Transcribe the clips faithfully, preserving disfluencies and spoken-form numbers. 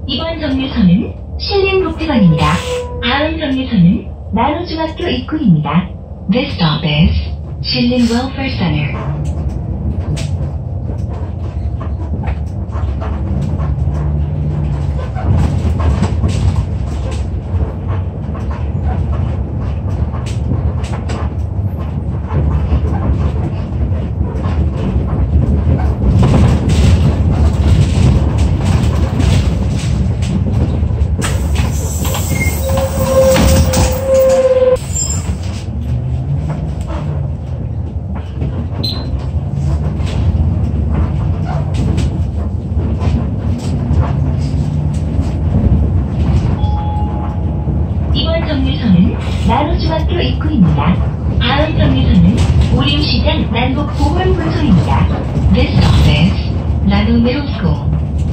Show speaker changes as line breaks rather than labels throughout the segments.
이번 정류소는 신림복지관입니다. 다음 정류소는 나로중학교 입구입니다. This stop is 신림 Welfare Center. 나로중학교 입구입니다. 다음 정류소는 오림시장 난곡보건분소입니다. This stop is 나노 Middle School.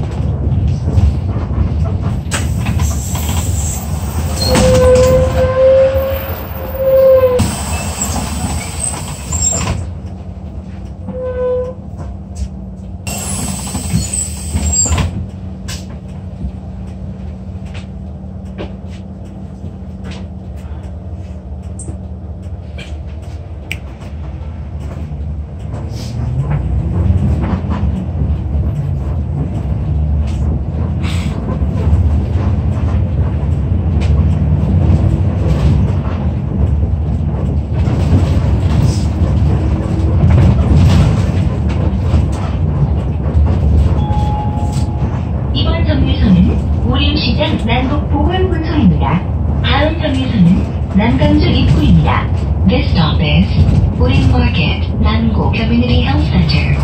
오림시장 난곡보건분소입니다. 다음 정류소는 남강주 입구입니다. This stop is 오림 Market, 난곡 Community Health Center.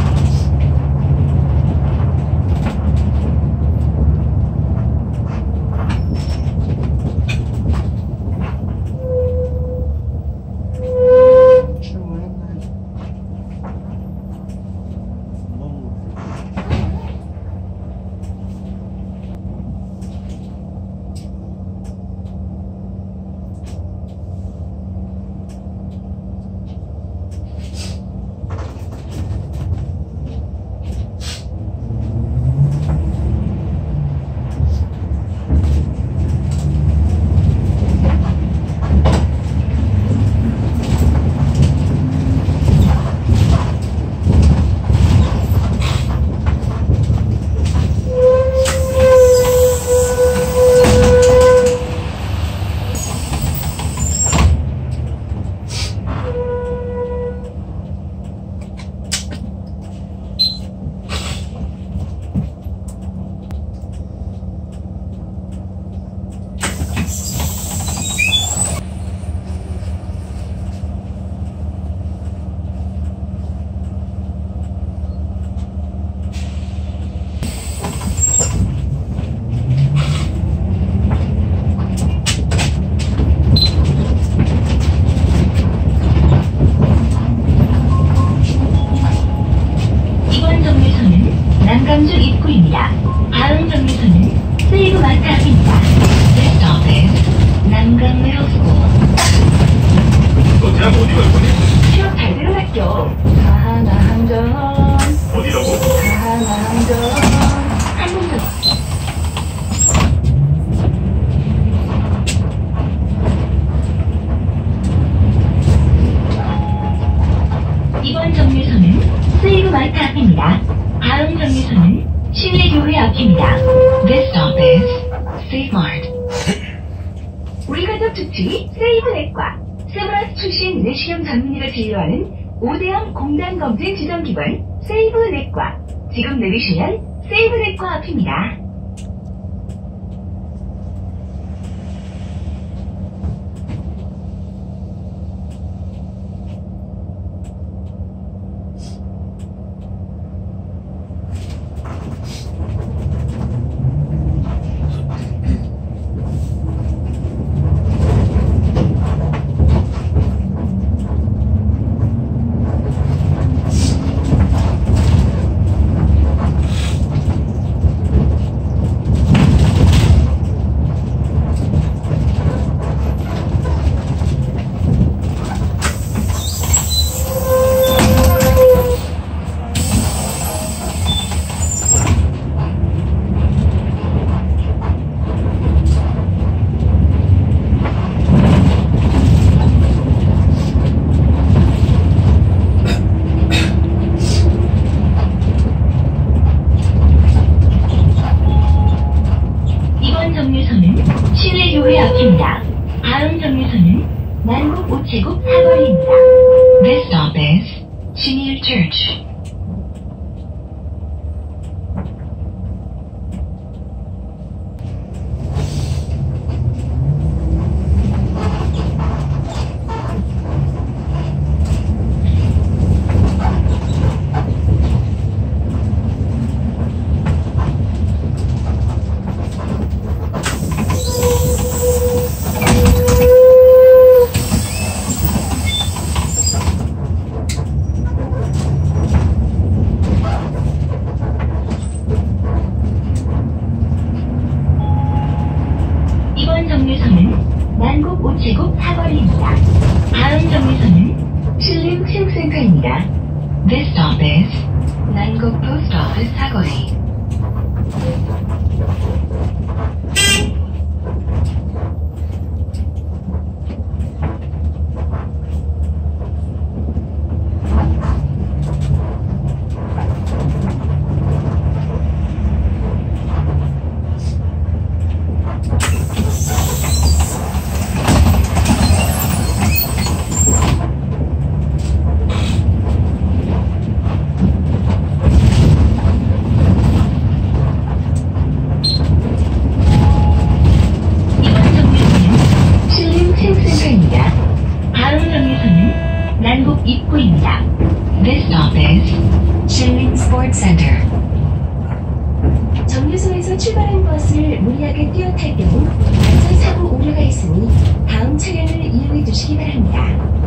남강주 입구입니다. 다음 정류소는 세이브마트 앞입니다. This stop is 남강 Middle School.
너 대학 어디 갈 거니?
취업 잘 들어갔죠? 하나 함정
어디라고?
하나 함정 한번더 이번 정류소는 세이브마트 앞입니다. 다음 정류소는 신례교회 앞입니다. This stop is Save Mart. 우리 가족 특집 세이브넷과 세브란스 출신 내시경 전문의가 진료하는 오대형 공단검진 지정기관 세이브넷과 지금 내리시면 세이브넷과 앞입니다. 도착했습니다. 다음 정류소는南国 우체국 사거리입니다. This stop is 신일 Church. 이번 정류소는南国 우체국 사거리입니다. 다음 정류소는 신림 체육센터입니다. This stop is南国 Post Office 사거리.南国 입구입니다. This stop is 신림 Sports Center.
정류소에서 출발한 버스를 무리하게 뛰어 탈 경우 안전사고 우려가 있으니 다음 차량을 이용해 주시기 바랍니다.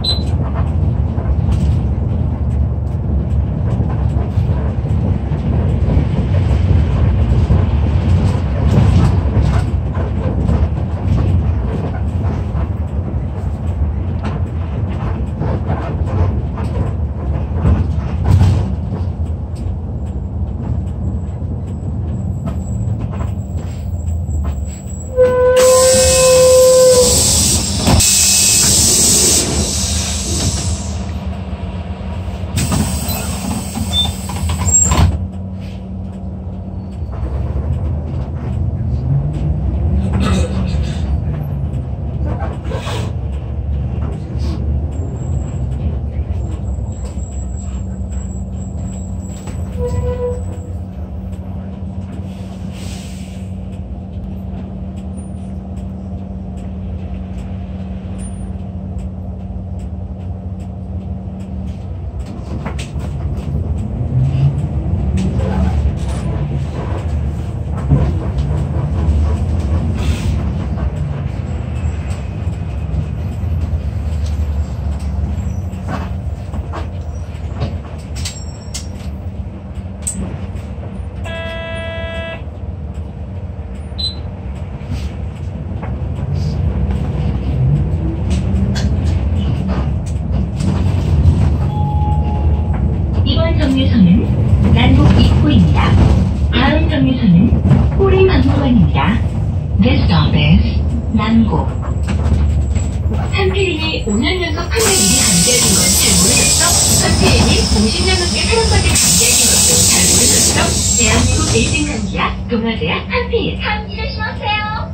이번 정류소는南国 입구입니다. 다음 정류소는 호림박물관입니다. This stop is南国. 한필인이 오 년 연속 판매일이 감기약인 건 잘 모르셨어? 한필인이 오십 년 넘게 사람까지 감기약인 것도 잘 모르셨어? 대한민국 일 등 감기약 동아제약 한필. 감기 조심하세요.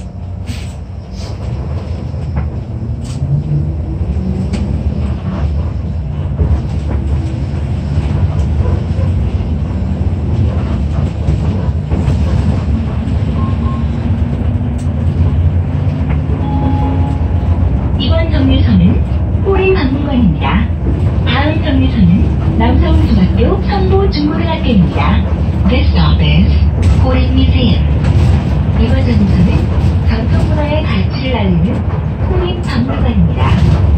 이번 정류소는 호림박물관입니다. 다음 정류소는 남서울중학교 선보중고등학교입니다. This stop is 호림 Museum. 이번 정류소는 전통문화의 가치를 알리는 호림박물관입니다.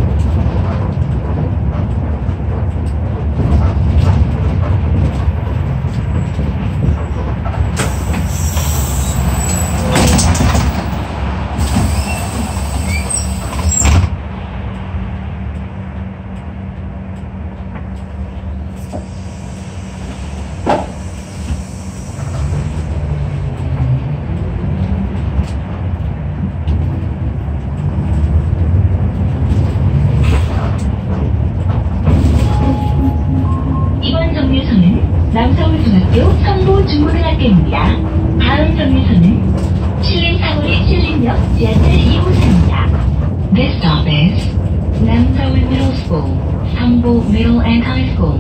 남서울중학교 선보중고등학교입니다. 다음 정류소는 신림사거리 신림역 지하철 이 호선 School, Sangbo Middle and High School.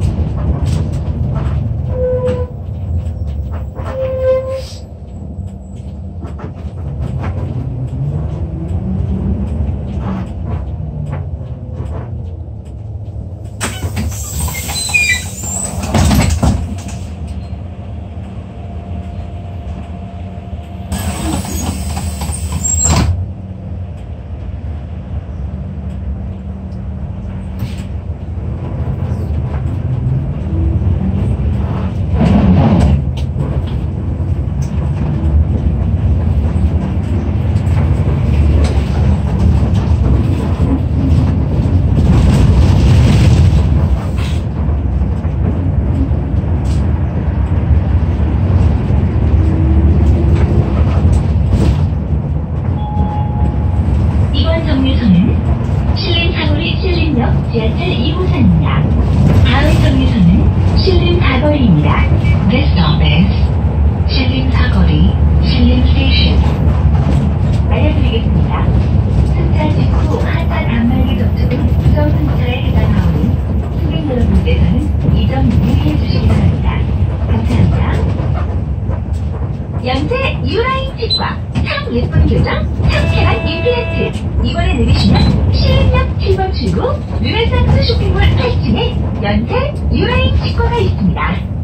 이번 정류소는 신림사거리 신림역 지하철 이 호선입니다. 다음 정류소는 신림사거리입니다. This stop is 신림사거리, 신림스테이션. 알려드리겠습니다. 승차 직후 하차 단말기 접촉은 부정 승차에 해당하오니 승객 여러분께서는 이 점 유의해 주시기 바랍니다. 감사합니다. 연세 U라인 치과, 참 예쁜 교정, 상쾌한 임플란트. 이번에 내리시면 신림역 칠 번 출구 르네상스 쇼핑몰 팔 층에 연세 U라인 치과가 있습니다.